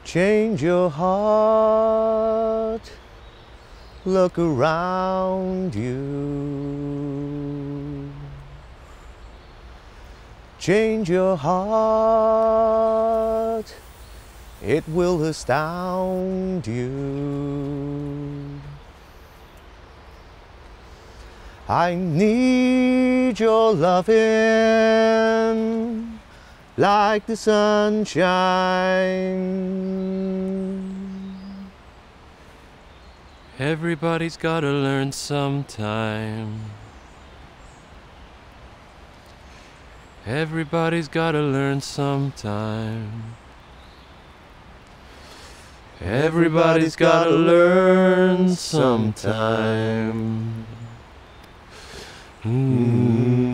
Change your heart, look around you. Change your heart, it will astound you. I need your loving like the sunshine. Everybody's gotta learn sometime. Everybody's gotta learn sometime. Everybody's gotta learn sometime.